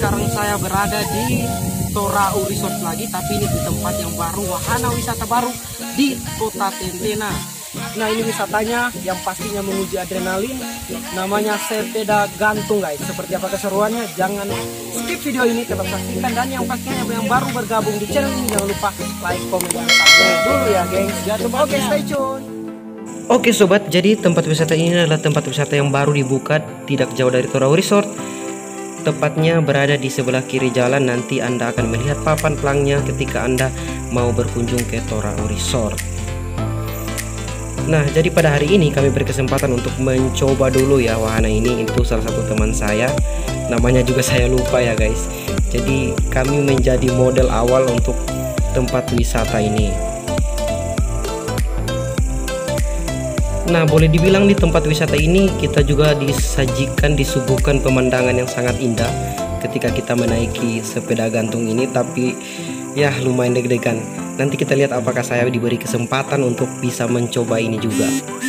sekarang saya berada di Torau Resort lagi, tapi ini di tempat yang baru, wahana wisata baru di Kota Tentena. Nah, ini wisatanya yang pastinya menguji adrenalin, namanya sepeda gantung guys. Seperti apa keseruannya? Jangan skip video ini, tetap saksikan. Dan yang pastinya yang baru bergabung di channel ini, jangan lupa like, komen, dan subscribe dulu ya gengs. Oke, stay tune. Oke sobat, jadi tempat wisata ini adalah tempat wisata yang baru dibuka tidak jauh dari Torau Resort. Tepatnya berada di sebelah kiri jalan. Nanti Anda akan melihat papan pelangnya ketika Anda mau berkunjung ke Torau Resort. Nah, jadi pada hari ini kami berkesempatan untuk mencoba dulu ya wahana ini. Itu salah satu teman saya, namanya juga saya lupa ya guys. Jadi kami menjadi model awal untuk tempat wisata ini. Nah, boleh dibilang di tempat wisata ini kita juga disuguhkan pemandangan yang sangat indah ketika kita menaiki sepeda gantung ini. Tapi ya lumayan deg-degan. Nanti kita lihat apakah saya diberi kesempatan untuk bisa mencoba ini juga.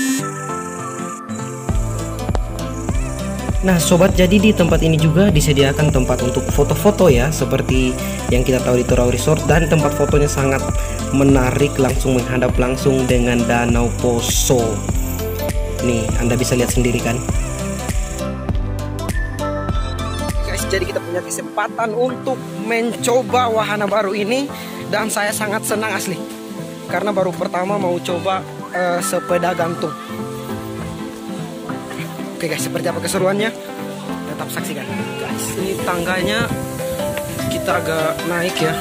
Nah sobat, jadi di tempat ini juga disediakan tempat untuk foto-foto ya, seperti yang kita tahu di Torau Resort. Dan tempat fotonya sangat menarik, langsung menghadap langsung dengan Danau Poso. Nih, Anda bisa lihat sendiri kan. Guys, jadi kita punya kesempatan untuk mencoba wahana baru ini. Dan saya sangat senang asli, karena baru pertama mau coba sepeda gantung. Oke guys, seperti apa keseruannya? Tetap saksikan guys. Ini tangganya kita agak naik ya.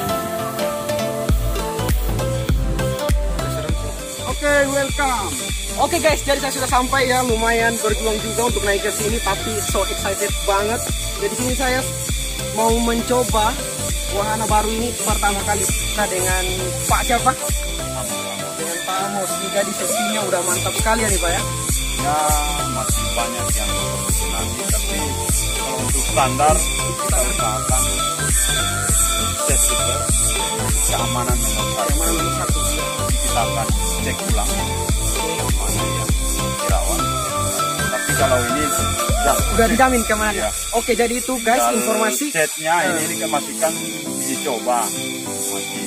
Oke, welcome. Oke guys, jadi saya sudah sampai ya. Lumayan berjuang juga untuk naik ke sini, tapi so excited banget. Jadi sini saya mau mencoba wahana baru ini pertama kali. Kita dengan Pak siapa? Dengan Pak Amos. Jika di sesinya udah mantap sekali ya nih Pak ya? Ya, masih banyak yang berkesinangan, tapi kalau untuk standar kita usahakan cek juga keamanan nomor satu. Kita akan cek ulang mana yang dirawat. Tapi kalau ini udah dijamin keamanan. Ya. Oke, jadi itu guys informasi. Chatnya ini masih kan dicoba, masih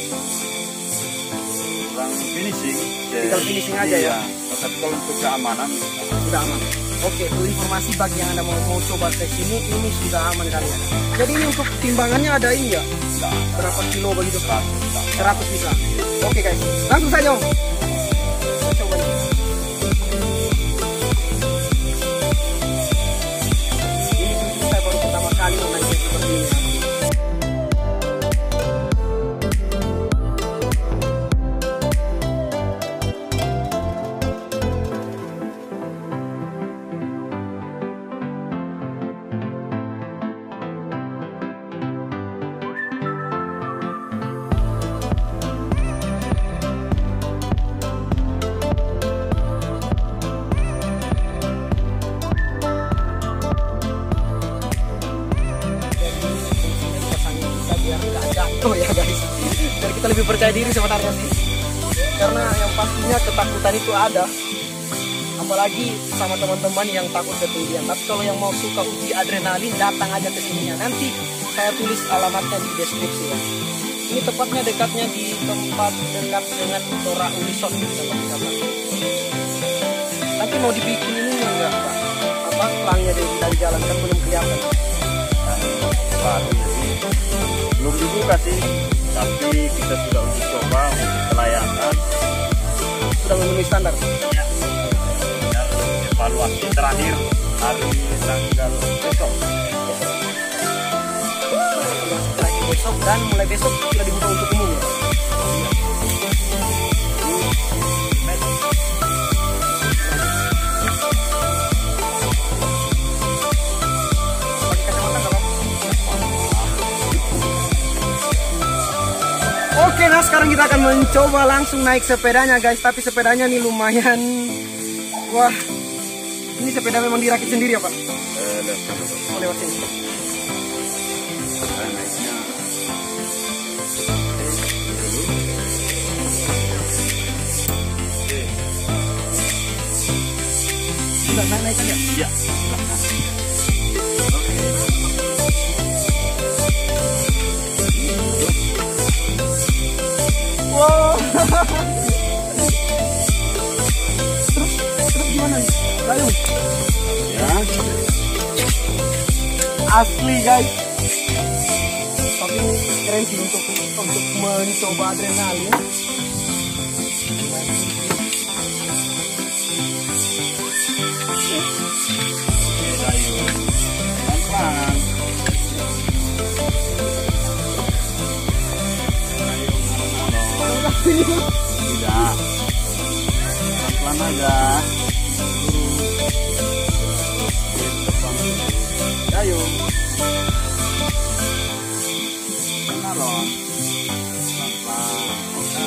kurang finishing. Tinggal finishing aja ya. Tapi kalau untuk keamanan sudah aman. Oke, itu informasi bagi yang Anda mau coba ke sini, ini sudah aman kalian. Jadi ini untuk timbangannya ada ini ya? Berapa kilo begitu? 100 bisa. Oke guys, langsung saja Om. Kita coba ini. Ini saya baru pertama kali naik seperti ini. Oh ya guys, jadi kita lebih percaya diri sebenarnya sih, karena yang pastinya ketakutan itu ada, apalagi sama teman-teman yang takut ketinggian. Tapi kalau yang mau suka uji adrenalin, datang aja ke sini ya. Nanti saya tulis alamatnya di deskripsi ya. Ini tepatnya dekatnya di tempat dekat dengan Torau Resort tempat wisata. Tapi mau dibikin ini enggak Pak? Apa pelangnya dari jalan kan belum kelihatan. baru belum dibuka sih, tapi kita sudah uji coba untuk kelayakan, sudah memenuhi standar ya. Evaluasi terakhir hari tanggal besok dan mulai besok sudah dibuka untuk umum. Oke, nah sekarang kita akan mencoba langsung naik sepedanya guys. Tapi sepedanya nih lumayan. Wah, ini sepeda memang dirakit sendiri ya Pak? Lewat sini. naiknya Sudah naik aja? ya. asli guys. Tapi keren sih untuk mencoba adrenalin. Pelan-pelan. Tidak. Pelan aja. Ayo. Benar loh. Pelan-pelan. Oke.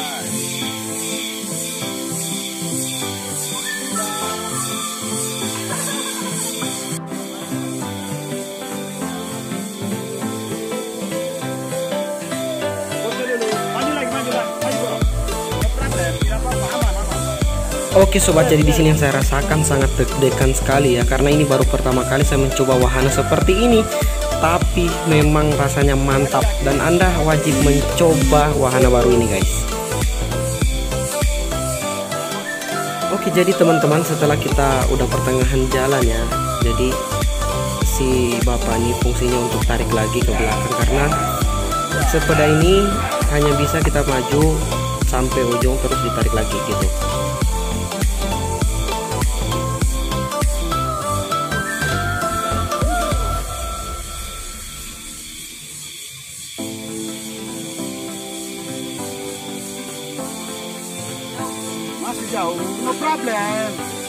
Oke sobat, jadi di sini yang saya rasakan sangat deg-degan sekali ya, karena ini baru pertama kali saya mencoba wahana seperti ini. Tapi memang rasanya mantap dan Anda wajib mencoba wahana baru ini guys. Oke, jadi teman-teman, setelah kita udah pertengahan jalan ya, jadi si bapak ini fungsinya untuk tarik lagi ke belakang, karena sepeda ini hanya bisa kita maju sampai ujung terus ditarik lagi gitu. Masih jauh, no problem.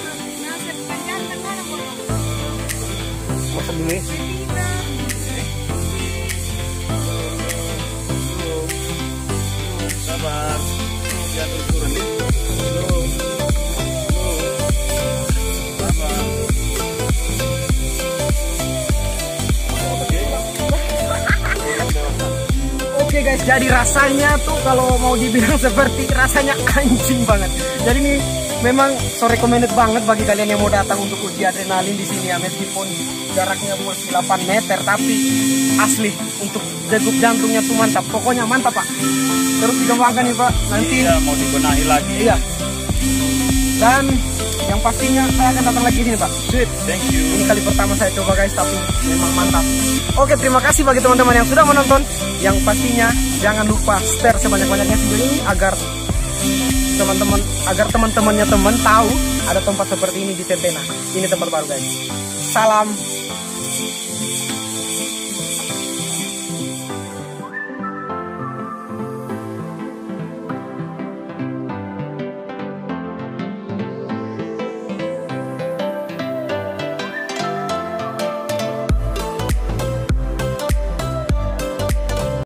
Masuk dulu. Sabar. Jangan turun nih. Sabar. Oke guys, jadi rasanya tuh kalau mau dibilang seperti rasanya anjing banget. Jadi ini memang so recommended banget bagi kalian yang mau datang untuk uji adrenalin di sini ya, meskipun jaraknya masih 8 meter, tapi asli untuk degup jantungnya tuh mantap. Pokoknya mantap Pak. Terus dikembangkan nih Pak. Nanti iya, mau dibenahi lagi. Iya. Dan yang pastinya saya akan datang lagi sini Pak. Sweet, thank you. Ini kali pertama saya coba guys, tapi memang mantap. Oke, terima kasih bagi teman-teman yang sudah menonton. Yang pastinya jangan lupa share sebanyak-banyaknya video ini agar teman-temannya teman tahu ada tempat seperti ini di Tentena. Ini tempat baru guys. Salam